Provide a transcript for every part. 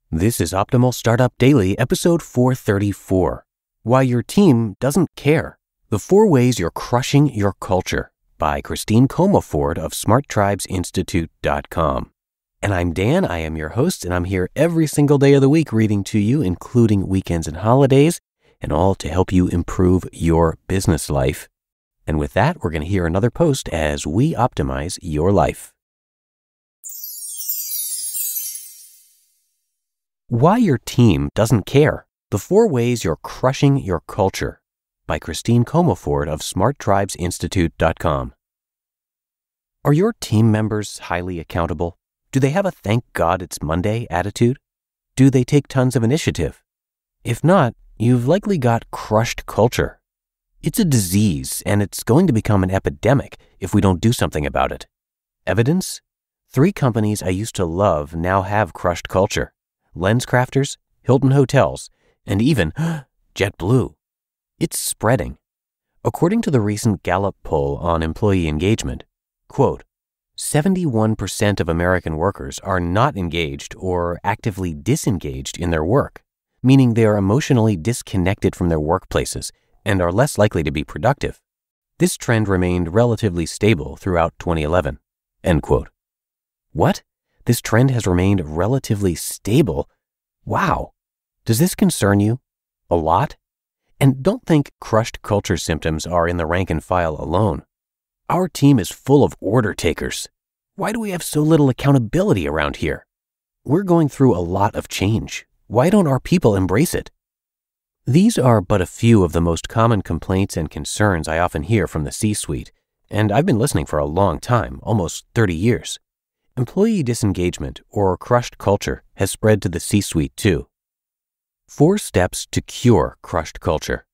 This is Optimal Startup Daily, episode 434. Why Your Team Doesn't Care. The 4 Ways You're Crushing Your Culture by Comaford of SmartTribesInstitute.com. And I'm Dan, I am your host, and I'm here every single day of the week reading to you, including weekends and holidays, and all to help you improve your business life. And with that, we're going to hear another post as we optimize your life. Why Your Team Doesn't Care. The 4 Ways You're Crushing Your Culture by Comaford of SmartTribesInstitute.com. Are your team members highly accountable? Do they have a thank God it's Monday attitude? Do they take tons of initiative? If not, you've likely got crushed culture. It's a disease, and it's going to become an epidemic if we don't do something about it. Evidence? 3 companies I used to love now have crushed culture. LensCrafters, Hilton Hotels, and even JetBlue. It's spreading. According to the recent Gallup poll on employee engagement, quote, 71% of American workers are not engaged or actively disengaged in their work, meaning they are emotionally disconnected from their workplaces and are less likely to be productive. This trend remained relatively stable throughout 2011, end quote. What? This trend has remained relatively stable? Wow. Does this concern you? A lot? And don't think crushed culture symptoms are in the rank and file alone. Our team is full of order takers. Why do we have so little accountability around here? We're going through a lot of change. Why don't our people embrace it? These are but a few of the most common complaints and concerns I often hear from the C-suite, and I've been listening for a long time, almost 30 years. Employee disengagement or crushed culture has spread to the C-suite too. 4 steps to cure crushed culture.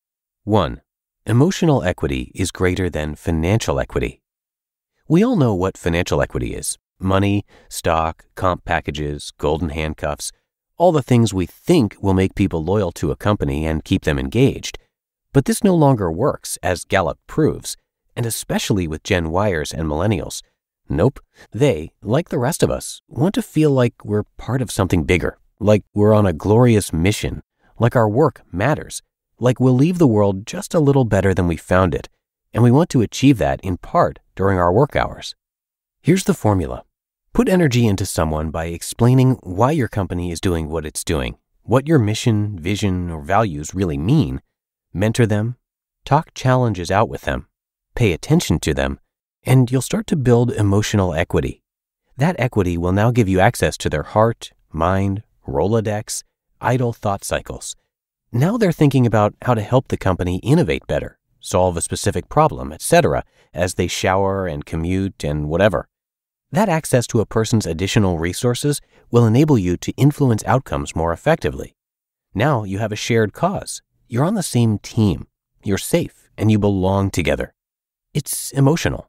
1. Emotional equity is greater than financial equity. We all know what financial equity is. Money, stock, comp packages, golden handcuffs, all the things we think will make people loyal to a company and keep them engaged. But this no longer works, as Gallup proves, and especially with Gen Yers and Millennials. Nope. They, like the rest of us, want to feel like we're part of something bigger, like we're on a glorious mission, like our work matters, like we'll leave the world just a little better than we found it, and we want to achieve that in part during our work hours. Here's the formula. Put energy into someone by explaining why your company is doing what it's doing, what your mission, vision, or values really mean. Mentor them, talk challenges out with them, pay attention to them, and you'll start to build emotional equity. That equity will now give you access to their heart, mind, Rolodex, idle thought cycles. Now they're thinking about how to help the company innovate better, solve a specific problem, etc., as they shower and commute and whatever. That access to a person's additional resources will enable you to influence outcomes more effectively. Now you have a shared cause. You're on the same team. You're safe, and you belong together. It's emotional.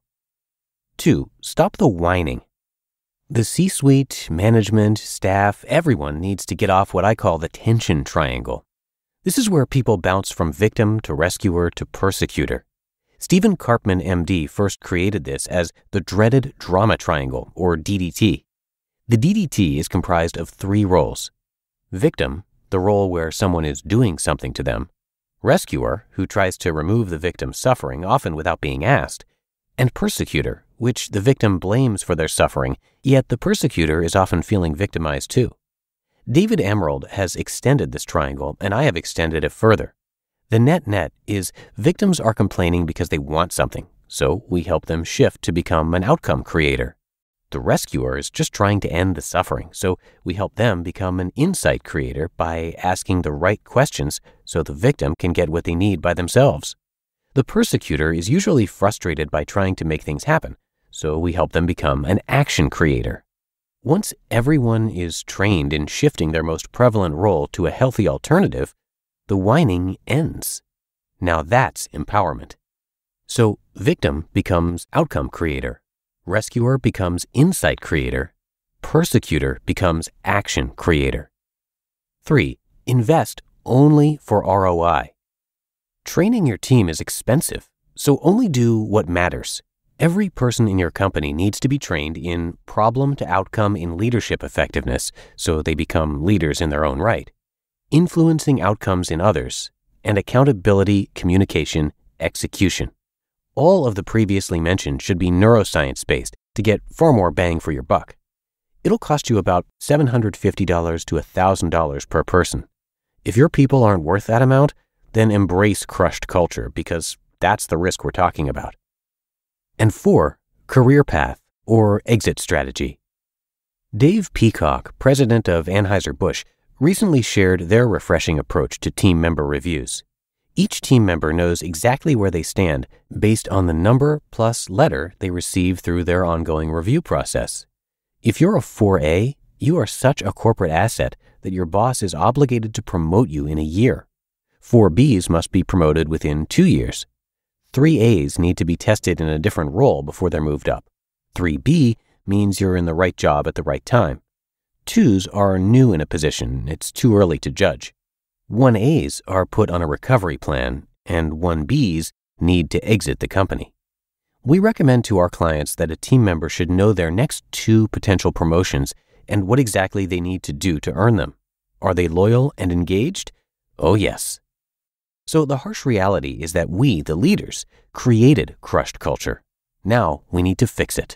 2. Stop the whining. The C-suite, management, staff, everyone needs to get off what I call the tension triangle. This is where people bounce from victim to rescuer to persecutor. Stephen Karpman, MD, first created this as the dreaded drama triangle, or DDT. The DDT is comprised of 3 roles. Victim, the role where someone is doing something to them. Rescuer, who tries to remove the victim's suffering, often without being asked. And persecutor, which the victim blames for their suffering, yet the persecutor is often feeling victimized too. David Emerald has extended this triangle, and I have extended it further. The net is victims are complaining because they want something, so we help them shift to become an outcome creator. The rescuer is just trying to end the suffering, so we help them become an insight creator by asking the right questions so the victim can get what they need by themselves. The persecutor is usually frustrated by trying to make things happen, so we help them become an action creator. Once everyone is trained in shifting their most prevalent role to a healthy alternative, the whining ends. Now that's empowerment. So victim becomes outcome creator, rescuer becomes insight creator, persecutor becomes action creator. 3. Invest only for ROI. Training your team is expensive, so only do what matters. Every person in your company needs to be trained in problem to outcome in leadership effectiveness so they become leaders in their own right, influencing outcomes in others, and accountability, communication, execution. All of the previously mentioned should be neuroscience-based to get far more bang for your buck. It'll cost you about $750 to $1,000 per person. If your people aren't worth that amount, then embrace crushed culture because that's the risk we're talking about. And 4, career path or exit strategy. Dave Peacock, president of Anheuser-Busch, recently shared their refreshing approach to team member reviews. Each team member knows exactly where they stand based on the number plus letter they receive through their ongoing review process. If you're a 4A, you are such a corporate asset that your boss is obligated to promote you in a year. 4Bs must be promoted within 2 years. 3As need to be tested in a different role before they're moved up. 3B means you're in the right job at the right time. 2s are new in a position, it's too early to judge. 1As are put on a recovery plan, and 1Bs need to exit the company. We recommend to our clients that a team member should know their next 2 potential promotions and what exactly they need to do to earn them. Are they loyal and engaged? Oh yes. So the harsh reality is that we, the leaders, created crushed culture. Now we need to fix it.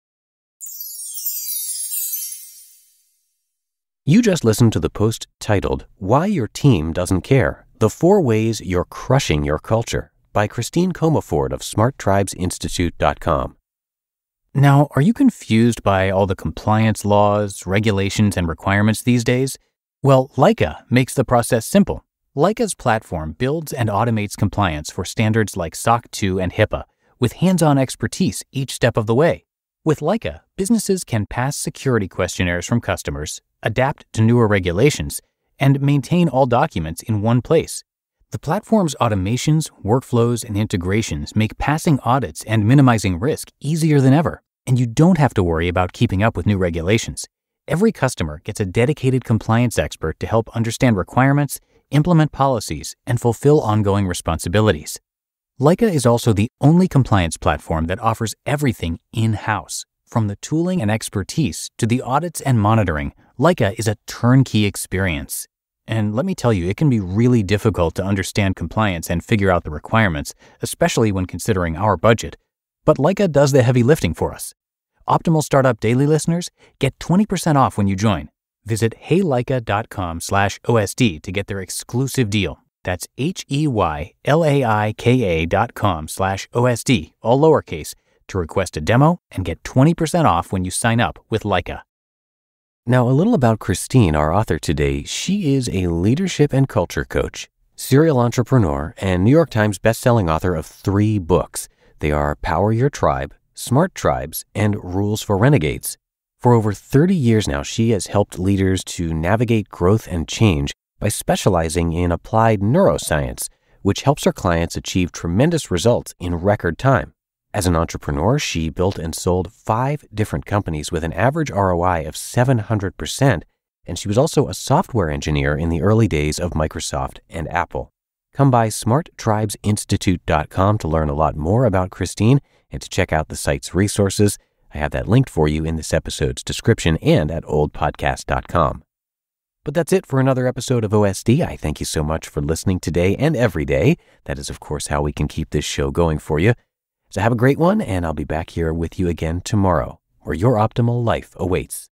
You just listened to the post titled, Why Your Team Doesn't Care, The 4 Ways You're Crushing Your Culture, by Christine Comaford of SmartTribesInstitute.com. Now, are you confused by all the compliance laws, regulations, and requirements these days? Well, Leica makes the process simple. Leica's platform builds and automates compliance for standards like SOC 2 and HIPAA, with hands-on expertise each step of the way. With Leica, businesses can pass security questionnaires from customers, adapt to newer regulations, and maintain all documents in one place. The platform's automations, workflows, and integrations make passing audits and minimizing risk easier than ever, and you don't have to worry about keeping up with new regulations. Every customer gets a dedicated compliance expert to help understand requirements, implement policies, and fulfill ongoing responsibilities. Leica is also the only compliance platform that offers everything in-house. From the tooling and expertise to the audits and monitoring, Leica is a turnkey experience. And let me tell you, it can be really difficult to understand compliance and figure out the requirements, especially when considering our budget. But Leica does the heavy lifting for us. Optimal Startup Daily listeners get 20% off when you join. Visit heyleica.com/OSD to get their exclusive deal. That's HEYLAIKA.com/OSD, all lowercase, to request a demo and get 20% off when you sign up with Leica. Now, a little about Christine, our author today. She is a leadership and culture coach, serial entrepreneur, and New York Times bestselling author of 3 books. They are Power Your Tribe, SmartTribes, and Rules for Renegades. For over 30 years now, she has helped leaders to navigate growth and change by specializing in applied neuroscience, which helps her clients achieve tremendous results in record time. As an entrepreneur, she built and sold 5 different companies with an average ROI of 700%, and she was also a software engineer in the early days of Microsoft and Apple. Come by SmartTribesInstitute.com to learn a lot more about Christine and to check out the site's resources. I have that linked for you in this episode's description and at oldpodcast.com. But that's it for another episode of OSD. I thank you so much for listening today and every day. That is, of course, how we can keep this show going for you. So have a great one, and I'll be back here with you again tomorrow, where your optimal life awaits.